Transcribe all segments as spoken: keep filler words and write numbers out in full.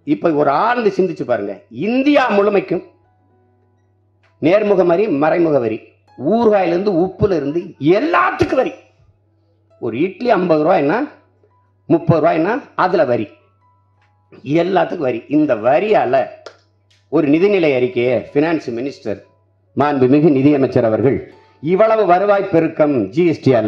இப்ப ஒரு ஆழ்ந்து சிந்திச்சு பாருங்க. இந்தியா முழுமைக்கும் நேர்முக வரி, மறைமுக வரி, ஊறுகாயிலிருந்து உப்புல இருந்து எல்லாத்துக்கும் வரி. ஒரு இட்லி ஐம்பது ரூபாய்னா முப்பது ரூபாய்னா அதுல வரி, எல்லாத்துக்கும் வரி. இந்த வரியால ஒரு நிதிநிலை அறிக்கையை பினான்ஸ் மினிஸ்டர் மாண்புமிகு நிதியமைச்சர் அவர்கள் இவ்வளவு வருவாய் பெருக்கம் ஜிஎஸ்டியால,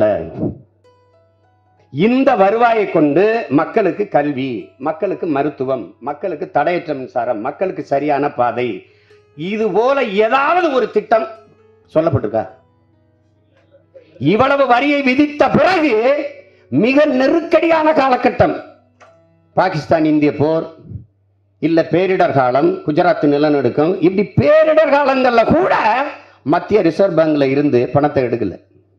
இந்த வருவாயை கொண்டு மக்களுக்கு கல்வி, மக்களுக்கு மருத்துவம், மக்களுக்கு தடையற்ற மின்சாரம், மக்களுக்கு சரியான பாதை, இது போல ஏதாவது ஒரு திட்டம் சொல்லப்பட்டிருக்கா? இவ்வளவு வரியை விதித்த பிறகு மிக நெருக்கடியான காலகட்டம், பாகிஸ்தான் இந்திய போர், இல்ல பேரிடர் காலம், குஜராத் நிலநடுக்கம், இப்படி பேரிடர் காலங்கள்ல கூட மத்திய ரிசர்வ் பேங்க்ல இருந்து பணத்தை எடுக்கல.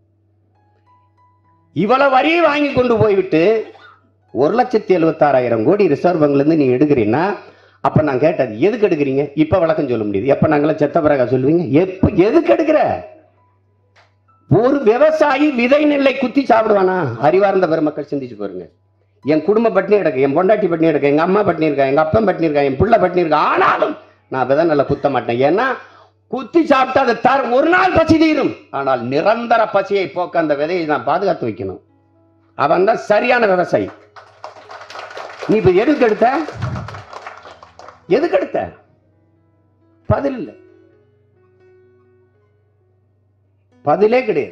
இவ்வளவு வரியை வாங்கி கொண்டு போய்விட்டு ஒரு லட்சத்தி எழுபத்தி ஆறாயிரம் கோடி ரிசர்வ் பேங்க்ல இருந்து நீ எடுக்கிறீன்னா, அப்ப நான் கேட்டது எதுக்கு எடுக்கிறீங்க? இப்ப விளக்கம் சொல்ல முடியுது. எப்ப நாங்களாம் செத்த பிறகா சொல்லுவீங்க? எப்ப எதுக்கு எடுக்கிற? ஒரு விவசாயி விதை நெல்லை குத்தி சாப்பிடுவானா? அறிவார்ந்த பெருமக்கள் சிந்திச்சு பாருங்க. என் குடும்ப பட்டினி கிடக்கு, என் பொண்டாட்டி பட்டினி கிடக்கு, எங்க அம்மா பட்டினி இருக்கா, எங்க அப்பன் பட்டினி இருக்கா, என் பிள்ளை பட்டினி இருக்கா, ஆனாலும் நான் விதை நெல்லை குத்த மாட்டேன். ஏன்னா குத்தி சாப்பிட்டா அது தர ஒரு நாள் பசி தீரும், ஆனால் நிரந்தர பசியை போக்க அந்த விதையை நான் பாதுகாத்து வைக்கணும். அவன் தான் சரியான விவசாயி. நீ இப்ப எதுக்கு எடுத்த? எதுக்கு எடுத்த? பதில் இல்லை, பதிலே கிடையாது.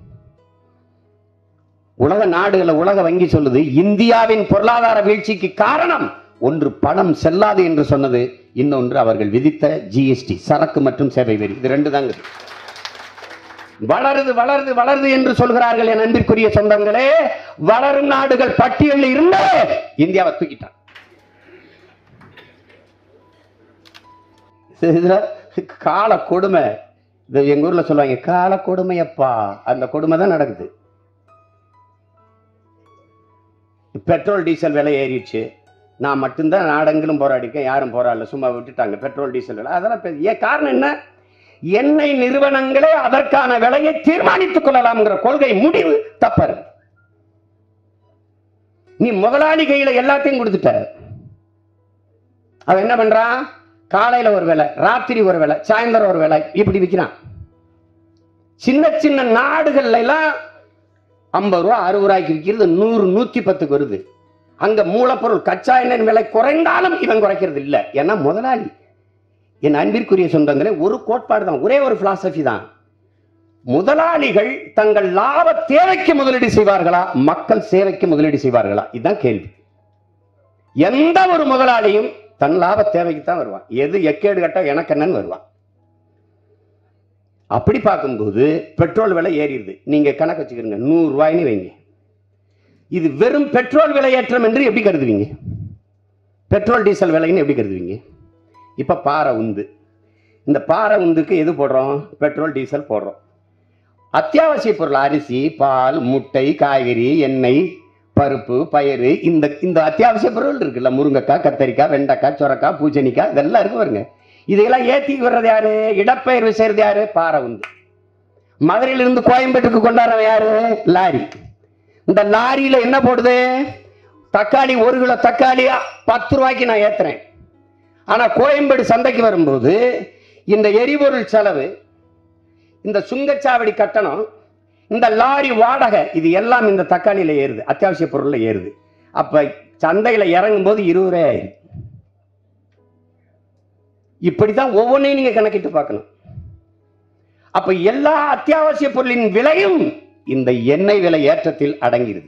உலக நாடுகளை உலக வங்கி சொல்லுது இந்தியாவின் பொருளாதார வீழ்ச்சிக்கு காரணம் ஒன்று பணம் செல்லாது என்று சொன்னது, இன்னொன்று அவர்கள் விதித்த ஜிஎஸ்டி, சரக்கு மற்றும் சேவை வரி. இது ரெண்டு தாங்க. வளருது வளருது வளருது என்று சொல்கிறார்கள். என் அன்பிற்குரிய சொந்தங்களே, வளரும் நாடுகள் பட்டியலில் இருந்த இந்தியாவை தூக்கிட்டான். கால கொடுமை. எங்க ஊர்ல சொல்லுவாங்க கால கொடுமையப்பா, அந்த கொடுமை தான் நடக்குது. பெட்ரோல் டீசல் விலை ஏறிடுச்சு. நான் மட்டும்தான் நாடெங்கிலும் போராடிக்கேன், யாரும் போராடல, சும்மா விட்டுட்டாங்க பெட்ரோல் டீசல் விலை. அதெல்லாம் ஏன் காரணம் என்ன? எண்ணெய் நிறுவனங்களே அதற்கான விலையை தீர்மானித்துக் கொள்ளலாம்ங்கிற கொள்கை முடிவு தப்பறு. நீ முதலாளி கையில எல்லாத்தையும் கொடுத்துட்ட. அவன் என்ன பண்றான்? காலையில ஒரு வேலை, ராத்திரி ஒரு வேலை, சாயந்தரம் ஒரு வேலை, இப்படி விற்கிறான். சின்ன சின்ன நாடுகள்ல எல்லாம் ஐம்பது ரூபா அறுபது ரூபாய்க்கு விற்கிறது நூறு நூத்தி பத்துக்கு வருது. அங்க மூலப்பொருள் கச்சா எண்ணெய் விலை குறைந்தாலும் இவன் குறைக்கிறது இல்லை. ஏன்னா முதலாளி. என் அன்பிற்குரிய சொந்தங்களே, ஒரு கோட்பாடு தான், ஒரே ஒரு பிலாசபி தான். முதலாளிகள் தங்கள் லாப தேவைக்கு முதலீடு செய்வார்களா, மக்கள் சேவைக்கு முதலீடு செய்வார்களா? இதுதான் கேள்வி. எந்த ஒரு முதலாளியும் தன் லாப தேவைக்கு தான் வருவான். எது எக்கேடு கட்ட எனக்கு என்னன்னு வருவான். அப்படி பார்க்கும்போது பெட்ரோல் விலை ஏறிடுது. நீங்க கணக்கு வச்சுக்கிறீங்க, நூறு ரூபாய்னு வைங்க. இது வெறும் பெட்ரோல் விலை ஏற்றம் என்று எப்படி கருதுவீங்க? பெட்ரோல் டீசல் விலைன்னு எப்படி கருதுவீங்க? இப்ப பாறை உந்து, இந்த பாறை உந்துக்கு எது போடுறோம்? பெட்ரோல் டீசல் போடுறோம். அத்தியாவசிய பொருள் அரிசி, பால், முட்டை, காய்கறி, எண்ணெய், பருப்பு, பயிறு, இந்த இந்த அத்தியாவசிய பொருள் இருக்குல்ல, முருங்கைக்காய், கத்தரிக்காய், வெண்டைக்காய், சொரக்காய், பூசணிக்காய், இதெல்லாம் இருக்கு பாருங்க. இதையெல்லாம் ஏத்தி வர்றது யாரு? இடப்பெயர்வு செய்யறது யாரு? பாறை உந்து. மதுரையிலிருந்து கோயம்பேட்டுக்கு கொண்டாடுறவன் யாரு? லாரி. இந்த லாரியில என்ன போடுது? தக்காளி, ஒரு கிலோ தக்காளி பத்து ரூபாய்க்கு நான் ஏத்துறேன். ஆனா கோயம்பேடு சந்தைக்கு வரும்போது இந்த எரிபொருள் செலவு, இந்த சுங்கச்சாவடி கட்டணம், இந்த லாரி வாடகை, இது எல்லாம் இந்த தக்காளியில ஏறுது, அத்தியாவசிய பொருள்ல ஏறுது. அப்ப சந்தையில இறங்கும் போது இருபது ரூபாய் ஆயிரும். இப்படித்தான் ஒவ்வொன்றையும் நீங்க கணக்கிட்டு பார்க்கணும். அப்ப எல்லா அத்தியாவசிய பொருளின் விலையும் இந்த எண்ணெய் விலை ஏற்றத்தில் அடங்கிடுது.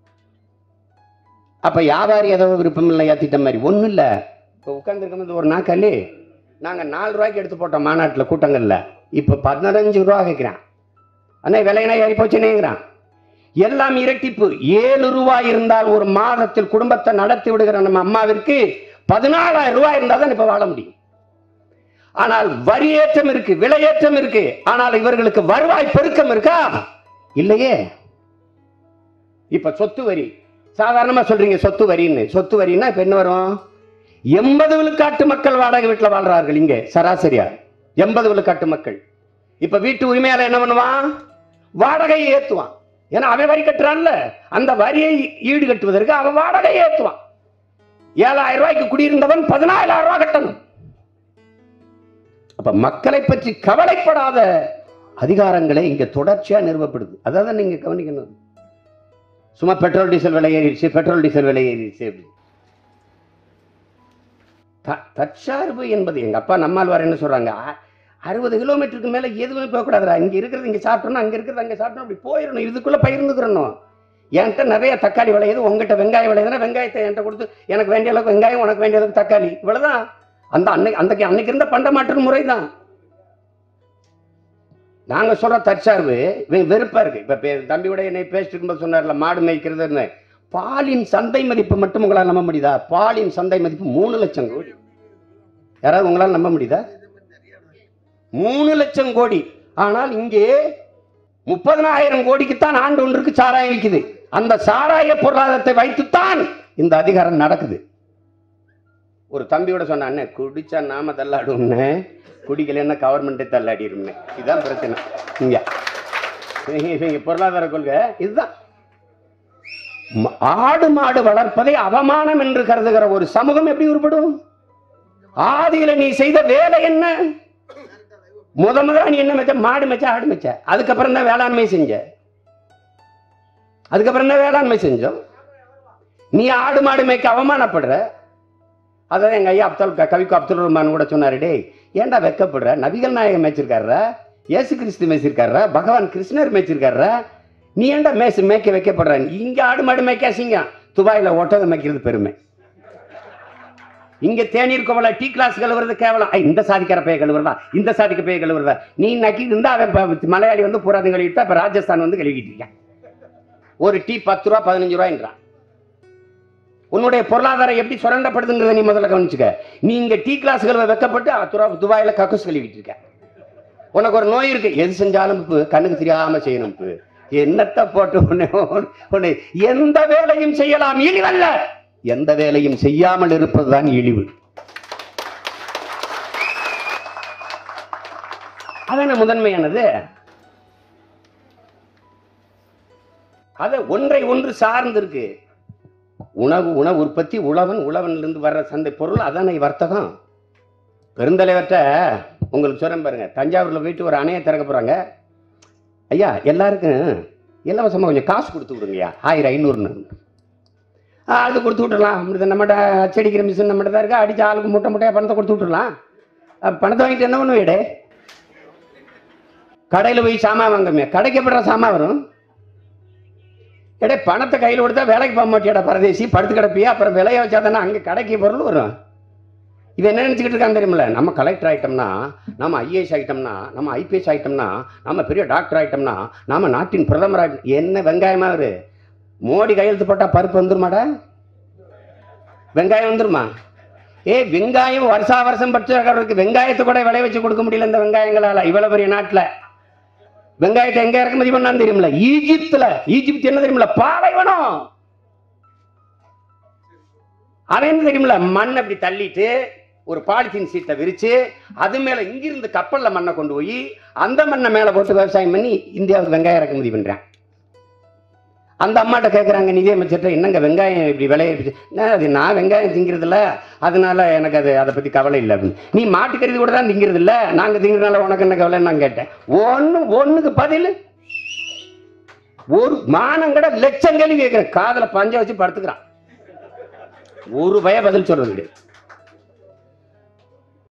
அப்ப வியாபாரி ஏதோ விருப்பம் இல்லை ஏத்திட்ட மாதிரி ஒன்றும் இல்லை. இப்போ உட்கார்ந்துருக்கும் ஒரு நாக்காளி நாங்கள் நாலு ரூபாய்க்கு எடுத்து போட்டோம் மாநாட்டில் கூட்டங்கள்ல, இப்போ பதினஞ்சு ரூபா கேட்குறான். அண்ணா விலையினா ஏறி போச்சுன்னேங்கிறான். எல்லாம் இரட்டிப்பு. ஏழு ரூபாய் இருந்தால் ஒரு மாதத்தில் குடும்பத்தை நடத்தி விடுகிற நம்ம அம்மாவிற்கு பதினாலாயிரம் ரூபாய் இருந்தால் தான் இப்போ வாழ முடியும். ஆனால் வரி ஏற்றம் இருக்கு, விலையேற்றம் இருக்கு, ஆனால் இவர்களுக்கு வருவாய் பெருக்கம் இருக்கா? இல்லையே. இப்ப சொத்து வரி சாதாரணமா சொல்றீங்க, சொத்து வரின்னு. சொத்து வரின்னா இப்ப என்ன வரும்? எண்பது விழுக்காட்டு மக்கள் வாடகை வீட்டில் வாழ்றார்கள் இங்க சராசரியா. எண்பது விழுக்காட்டு மக்கள். இப்ப வீட்டு உரிமையாளர் என்ன பண்ணுவான்? வாடகையை ஏத்துவான். ஏன்னா அவன் வரி கட்டுறான்ல, அந்த வரியை ஈடு கட்டுவதற்கு அவன் வாடகையை ஏத்துவான். ஏழாயிரம் ரூபாய்க்கு குடியிருந்தவன் பதினாயிரம் ரூபாய் கட்டணும். அப்ப மக்களை பற்றி கவலைப்படாத அதிகாரங்களை இங்க தொடர்ச்சியா நிறுவப்படுது. அதான் நீங்க கவனிக்கணும். சும்மா பெட்ரோல் டீசல் விலை ஏறிடுச்சு, பெட்ரோல் டீசல் விலை ஏறிடுச்சு. தற்சார்பு என்பது எங்க அப்பா நம்மாழ்வார் என்ன சொல்றாங்க, அறுபது கிலோமீட்டருக்கு மேல எதுவுமே போகக்கூடாதுடா. இங்க இருக்கிறது இங்க சாப்பிட்டோம், அங்க இருக்கிறது அங்க சாப்பிட்டோம், அப்படி போயிடணும். இதுக்குள்ள பகிர்ந்துக்கிறணும். என்கிட்ட நிறைய தக்காளி விளையுது, உங்ககிட்ட வெங்காயம் விளையுதுன்னா வெங்காயத்தை என்கிட்ட கொடுத்து எனக்கு வேண்டிய அளவுக்கு வெங்காயம், உனக்கு வேண்டிய அளவுக்கு தக்காளி, இவ்வளவுதான். அந்த அன்னைக்கு அந்த அன்னைக்கு இருந்த பண்ட மாற்று முறை தான். நாங்க சொல்ற தற்சார்பு வெறுப்பா இருக்கு. இப்ப தம்பியோட என்னை பேசிட்டு இருக்கும்போது சொன்னார்ல, மாடு மேய்க்கிறதுன்னு. பாலின் சந்தை மதிப்பு மட்டும் உங்களால் நம்ப முடியுதா? பாலின் சந்தை மதிப்பு மூணு லட்சம் கோடி. யாராவது உங்களால் நம்ப முடியுதா? மூணு லட்சம் கோடி. ஆனால் இங்கே முப்பதனாயிரம் கோடிக்குத்தான் ஆண்டு ஒன்றுக்கு சாராயம் விற்குது. அந்த சாராய பொருளாதாரத்தை வைத்துத்தான் இந்த அதிகாரம் நடக்குது. ஒரு தம்பியோட சொன்ன, குடிச்சா நாம தள்ளாடுவோம்னு, குடிக்கலன்னா கவர்மெண்டே தள்ளாடிடும். இதுதான் பிரச்சனை. இங்க பொருளாதார கொள்கை இதுதான். ஆடு மாடு வளர்ப்பதை அவமானம் என்று கருதுகிற ஒரு சமூகம் எப்படி உருப்படும்? ஆதியில நீ செய்த வேலை என்ன? முத முதல்ல நீ என்ன மெச்ச? மாடு மெச்ச, ஆடு மெச்ச. அதுக்கப்புறம் தான் வேளாண்மை செஞ்ச. அதுக்கப்புறம் தான் வேளாண்மை செஞ்சோம். நீ ஆடு மாடு மேய்க்க அவமானப்படுற. அதான் எங்க ஐயா அப்துல் கவிக்கு அப்துல் ரஹ்மான் கூட சொன்னாரு, டே ஏன்டா வெக்கப்படுற? நபிகள் நாயகம் மேய்ச்சிருக்காரு, இயேசு கிறிஸ்து மேய்ச்சிருக்காரு, பகவான் கிருஷ்ணர் மேய்ச்சிருக்காரு, நீ ஏன்டா மேய்ச்சி மேய்க்க வைக்கப்படுற? இங்க ஆடு மாடு மேய்க்க அசிங்கம், துபாயில ஒட்டகம் மேய்க்கிறது பெருமை. இங்க தேநீர் கோவல டீ கிளாஸ் கழுவுறது கேவலம். இந்த சாதிக்கிற பைய கழுவுறதா, இந்த சாதிக்க பைய கழுவுறதா? நீ நக்கி இருந்தா மலையாளி வந்து பூராது கழுவிட்டா, இப்ப ராஜஸ்தான் வந்து கழுவிட்டு இருக்கான். ஒரு டீ பத்து ரூபா பதினஞ்சு ரூபாய்ன்றான். உன்னுடைய பொருளாதாரம் எப்படி சுரண்டப்படுதுங்கிறத நீ முதல்ல கவனிச்சுக்க. நீ இங்க டீ கிளாஸ் கழுவ வைக்கப்பட்டு துபாயில கக்கூஸ் கழுவிட்டு இருக்க. உனக்கு ஒரு நோய் இருக்கு, எது செஞ்சாலும் கண்ணுக்கு தெரியாம செய்யணும். என்னத்தை போட்டு உன்னை எந்த வேலையும் செய்யலாம், இழிவல்ல. எந்த வேலையும் செய்யாமல் இருப்பதுதான் இழிவு. அதான முதன்மையானது. அது ஒன்றை ஒன்று சார்ந்து இருக்கு. உணவு உணவு உற்பத்தி, உழவன், உழவனிலிருந்து வர்ற சந்தை பொருள், அதான வர்த்தகம். பெருந்தலைவர்கிட்ட உங்களுக்கு சொல்றேன் பாருங்க, தஞ்சாவூர்ல போயிட்டு ஒரு அணையை திறக்க போறாங்க. ஐயா எல்லாருக்கும் இலவசமா கொஞ்சம் காசு கொடுத்து விடுங்கய்யா, ஆயிரம் ஐநூறுன்னு. அது கொடுத்து விட்டுடலாம். நம்மகிட்ட அச்சடிக்கிற மிஷின் நம்மகிட்ட தான் இருக்கா, அடிச்சு ஆளுக்கு முட்டை முட்டையா பணத்தை கொடுத்து விட்டுடலாம். பணத்தை வாங்கிட்டு என்ன பண்ணும்? எடே கடையில் போய் சாமான் வாங்கமே, கடைக்கப்படுற சாமான் வரும். எடே பணத்தை கையில் கொடுத்தா வேலைக்கு போக மாட்டியாடா பரதேசி, படுத்து கிடப்பியா, அப்புறம் விலையை வச்சா தானே அங்கே கடைக்கு பொருள் வரும். இவன் என்ன நினச்சிக்கிட்டு இருக்கான்னு தெரியுமில்ல, நம்ம கலெக்டர் ஆகிட்டோம்னா, நம்ம ஐஏஎஸ் ஆகிட்டோம்னா, நம்ம ஐபிஎஸ் ஆகிட்டோம்னா, நம்ம பெரிய டாக்டர் ஆகிட்டோம்னா, நம்ம நாட்டின் பிரதமர் ஆகிட்டோம். என்ன வெங்காயமா அவரு? மோடி கையெழுத்து போட்டா பருப்பு வந்துருமாடா? வெங்காயம் வந்துருமா? ஏ வெங்காயம் வருஷா வருஷம் பட்சம் வெங்காயத்தை கூட விளைய வச்சு கொடுக்க முடியல இந்த வெங்காயங்களால. இவ்வளவு பெரிய நாட்டில் வெங்காயத்தை எங்க இறக்குமதி பண்ணான்னு தெரியுமில்ல? ஈஜிப்துல. ஈஜிப்து என்ன தெரியுமில்ல? பாலைவனம். அவன் என்ன தெரியுமில்ல? மண் அப்படி தள்ளிட்டு ஒரு பாலித்தீன் சீட்டை விரிச்சு அது மேல இங்கிருந்து கப்பல்ல மண்ணை கொண்டு போய் அந்த மண்ணை மேல போட்டு விவசாயம் பண்ணி இந்தியாவுக்கு வெங்காயம் இறக்குமதி பண்றான். அந்த அம்மாட்ட கேட்குறாங்க நிதியமைச்சர்கிட்ட, என்னங்க வெங்காயம் இப்படி விளைய, அது நான் வெங்காயம் திங்கிறது இல்லை, அதனால எனக்கு அது அதை பற்றி கவலை இல்லை அப்படின்னு. நீ மாட்டுக்கறி கூட தான் திங்கிறது இல்லை, நாங்கள் திங்கிறதுனால உனக்கு என்ன கவலைன்னு நான் கேட்டேன். ஒன்று ஒன்றுக்கு பதில் ஒரு மானங்கட லட்சம் கேள்வி கேட்குறேன். காதில் பஞ்ச வச்சு படுத்துக்கிறான். ஒரு பய பதில் சொல்றது கிடையாது.